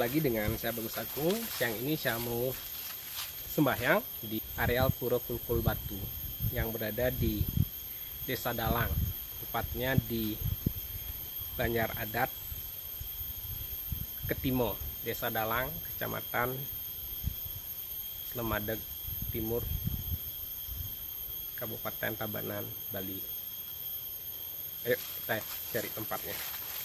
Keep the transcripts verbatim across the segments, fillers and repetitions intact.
lagi dengan saya Bagus Agung. Siang ini saya mau sembahyang di areal Pura Kulkul Batu yang berada di Desa Dalang, tepatnya di Banjar Adat Ketimo, Desa Dalang, Kecamatan Slemadeg Timur, Kabupaten Tabanan, Bali. Ayo kita cari tempatnya.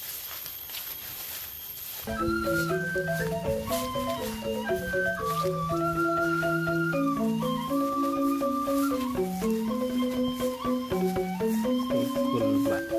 Kulkul Batu.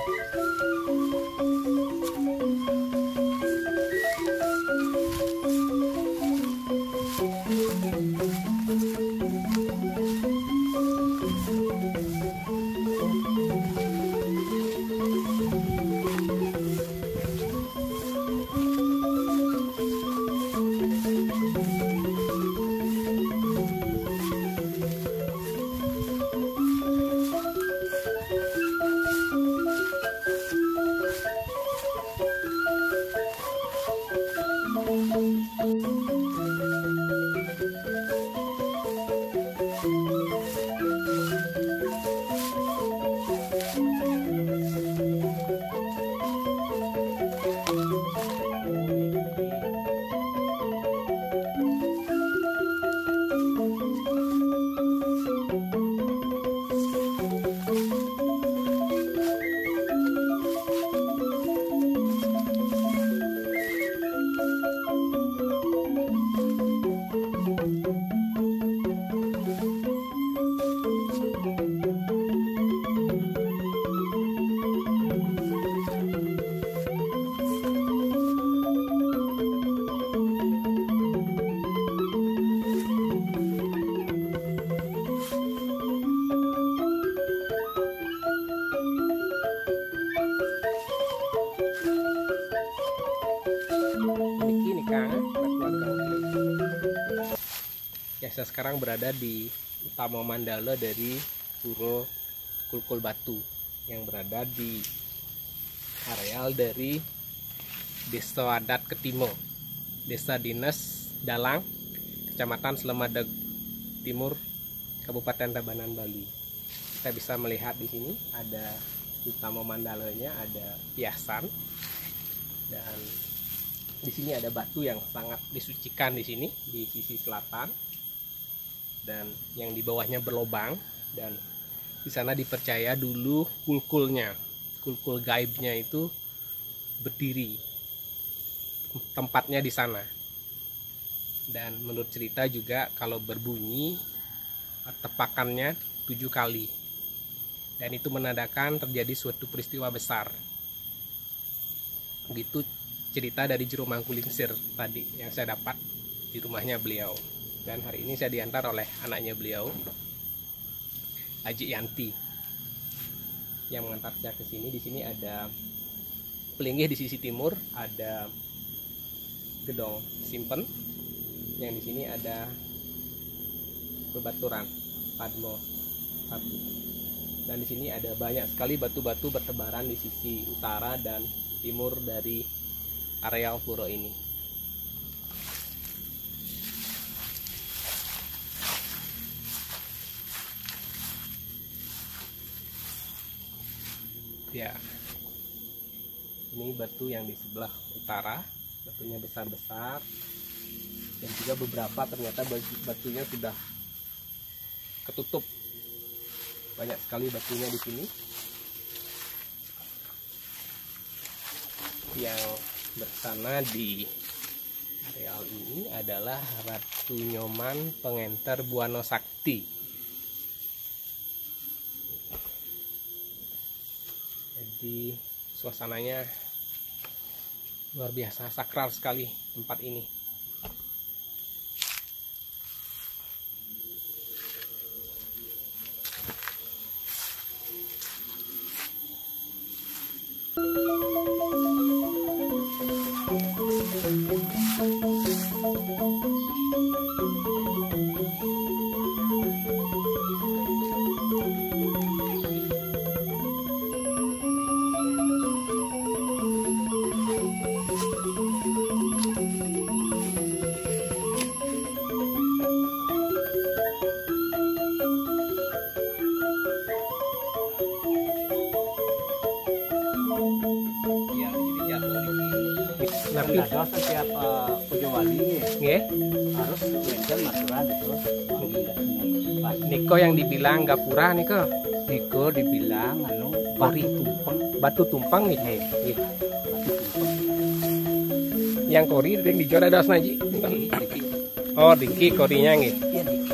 Ya, saya sekarang berada di utama mandala dari Pura Kulkul Batu yang berada di areal dari Desa Adat Ketimo, Desa Dinas Dalang, Kecamatan Slemadeg Timur, Kabupaten Tabanan, Bali. Kita bisa melihat di sini ada utama mandalanya, ada hiasan, dan di sini ada batu yang sangat disucikan di sini di sisi selatan, dan yang di bawahnya berlobang, dan di sana dipercaya dulu kulkulnya, kulkul gaibnya itu berdiri, tempatnya di sana. Dan menurut cerita juga kalau berbunyi tepakannya tujuh kali, dan itu menandakan terjadi suatu peristiwa besar. Begitu cerita dari Juru Mangkulingsir tadi yang saya dapat di rumahnya beliau. Dan hari ini saya diantar oleh anaknya beliau, Haji Yanti, yang mengantar saya ke sini. Di sini ada Pelinggih di sisi timur, ada Gedong Simpen, yang di sini ada Bebaturan Padmo satu. Dan di sini ada banyak sekali batu-batu bertebaran di sisi utara dan timur dari areal pura ini. Ya, ini batu yang di sebelah utara, batunya besar-besar, dan juga beberapa ternyata batunya sudah ketutup. Banyak sekali batunya di sini. Yang bersana di areal ini adalah Ratu Nyoman Pengenter Buana Sakti. Jadi suasananya luar biasa, sakral sekali tempat ini. ada setiap uh, Pujo Wali Nggih. harus Wendan Maturan terus wangi. Niko yang dibilang gapura niko. Niko dibilang anu batu tumpeng. Batu tumpang nih. Nggih. Batu tumpeng. Yang kori yang dijual ada snaji. Niki, niki. Oh, diki korinya nggih. Iya niki.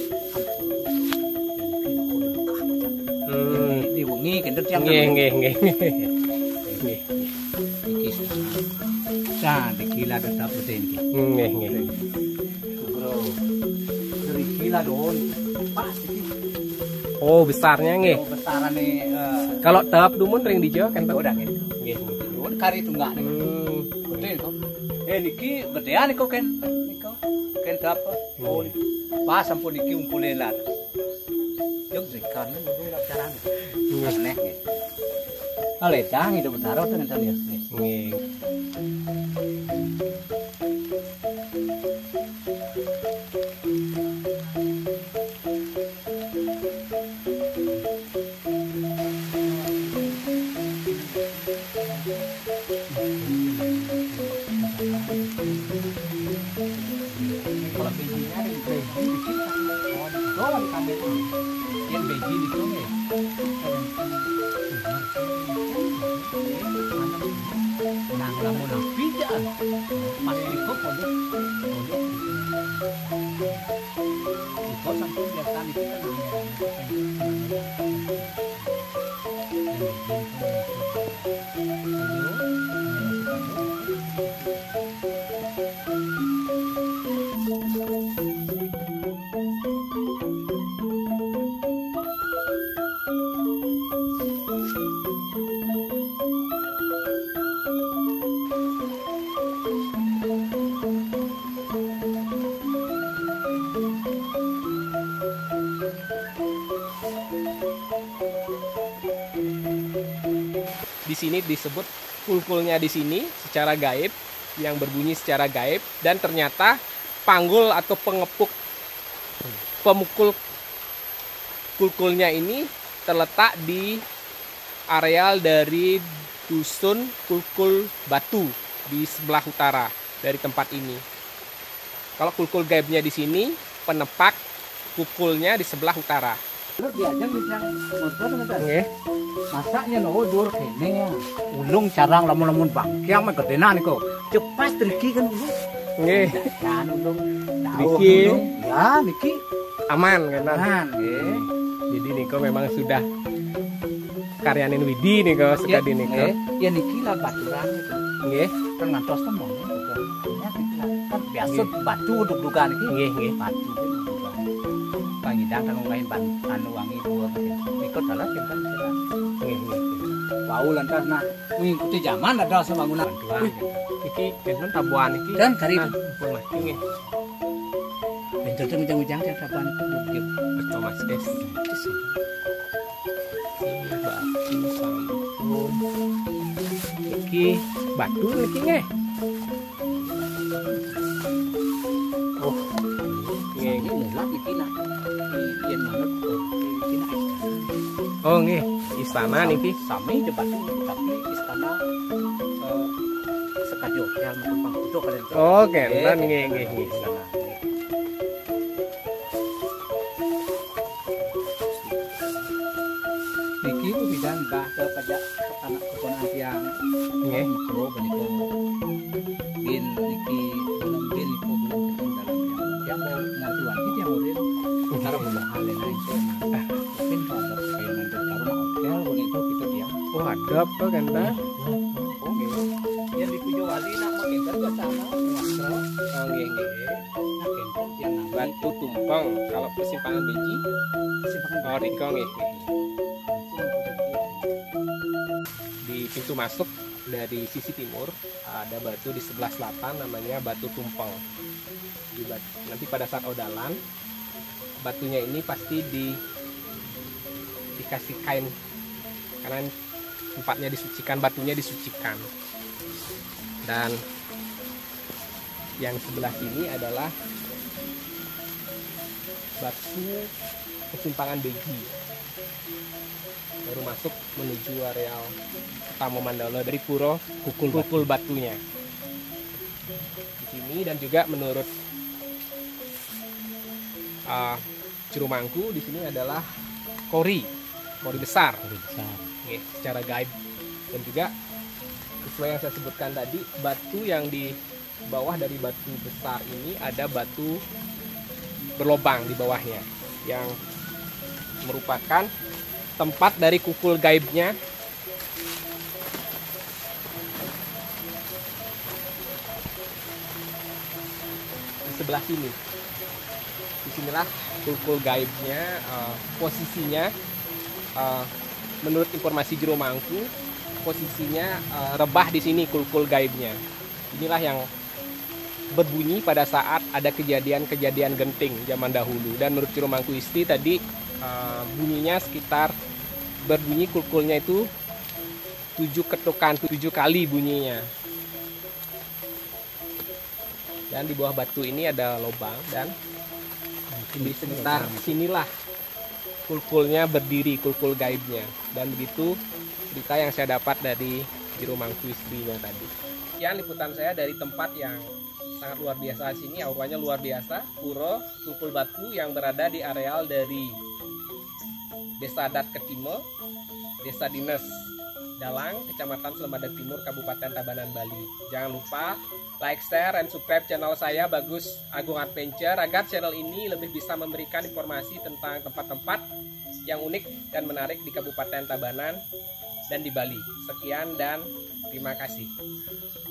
Hmm. Di wengi kendel yang Nggih, nggih, nggih. Nggih. Niki. Nah, niki lah tetap betul niki. Nggih, nggih. Bro. Dari gila don. Pas iki. Oh, besarnya nggih. Besarane eh Kalau tahap dumun ring dijual kan udah nggih. Nggih. Don kari tunggak nih. Hmm. Betul kok. Eh niki gedean niko ken. Niko. Ken apa? Oh. Pas sampun niki umpule lar. Jog zekan lu ora carane. Aneh nggih. Ale tang itu betaro teng enten ya. Nggih. Kalau bejinya ada beji di sini. Oh, di kamera. Yang beji di sini. Nang lamun nang pijaan. Mas Iko pondok. Pondok. Iko sampai biasa itu kan. Di sini disebut kulkulnya di sini secara gaib, yang berbunyi secara gaib, dan ternyata panggul atau pengepuk pemukul kulkulnya ini terletak di areal dari dusun Kulkul Batu di sebelah utara dari tempat ini. Kalau kulkul gaibnya di sini, penepak kulkulnya di sebelah utara. Terus diajak yang motor nggak Nggih. masaknya no dur kene ya. Ulung carang lamun-lamun bangkiang mah gedenan niku. Cepat triki kan ulung. Nggih. Kan ulung. Niki. Ya niki Aman kan. kan nggih. Jadi Niko memang sudah karyanin Widi Niko suka di Niko. Ya niki lah baturan itu. Nggih. Kan ngantos tembong ya. Ya niki lah. Kan biasa batu duk-dukan iki. Nggih, nggih. Batu duk-dukan. Pangidang kan nglain ban anu wangi dua niko dalah kan kira. Nggih, nggih. Wau lantas nah mengikuti zaman ada sebangunan dua. Iki enten tabuhan iki. Dan kari itu. Pun Mas nggih. Bentar tuh ujang-ujang dia tabuhan itu bukit. Betul Mas Des. Batu sampun. Iki batu niki nggih. Oh. Nggih. Ini mulak iki nak. Yen manut iki nak. Oh nggih, istana niki. Sami di batu tapi istana eh sekajo yang tumpang kudo kalian. Oh, kenten nggih nggih nggih. Istana. Niki itu bidan bah ke pajak anak keponakan tiang Nggih. mikro beniko. Bin niki belum bin niko belum ketemu dalam yang yang mau ngajuan itu yang udah taruh bulan hal yang lain sih. Bin ada kayak nanti taruh hotel bonito kita dia. Oh, adab to kenten. Oh gitu. Yang di Pujo Wali nak makin ke sana makro. Oh nggih nggih. Nak kentong yang nambah Batu tumpeng kalau persimpangan biji. simpangan. Oh, Riko nggih. Di pintu masuk dari sisi timur ada batu di sebelah selatan namanya Batu Tumpeng. Di bat- nanti pada saat odalan batunya ini pasti di dikasih kain karena tempatnya disucikan, batunya disucikan. Dan yang sebelah sini adalah batu persimpangan Beji. Baru masuk menuju areal Utama Mandala dari Puro Kukul, Kukul Batunya. sini, dan juga menurut uh, Ciromangku di sini adalah kori, kori besar, Kori besar. Oke, secara gaib. Dan juga sesuai yang saya sebutkan tadi, batu yang di bawah dari batu besar ini ada batu berlobang di bawahnya yang merupakan tempat dari kukul gaibnya. Di sebelah sini, disinilah kukul gaibnya, uh, posisinya uh, menurut informasi Ciromangku, posisinya uh, rebah di sini kukul gaibnya. Inilah yang berbunyi pada saat ada kejadian-kejadian genting zaman dahulu. Dan menurut Ciromangku Isti tadi uh, bunyinya sekitar berbunyi kulkulnya itu tujuh ketukan, tujuh kali bunyinya. Dan di bawah batu ini ada lubang, dan di sekitar sinilah kulkulnya berdiri, kulkul gaibnya. Dan begitu cerita yang saya dapat dari Ciromangku istrinya tadi. Sekian liputan saya dari tempat yang sangat luar biasa di sini, auranya luar biasa. Pura Kulkul Batu yang berada di areal dari Desa Adat Ketime, Desa Dinas Dalang, Kecamatan Selemadeg Timur, Kabupaten Tabanan, Bali. Jangan lupa like, share, dan subscribe channel saya Bagus Agung Adventure agar channel ini lebih bisa memberikan informasi tentang tempat-tempat yang unik dan menarik di Kabupaten Tabanan dan di Bali. Sekian dan terima kasih.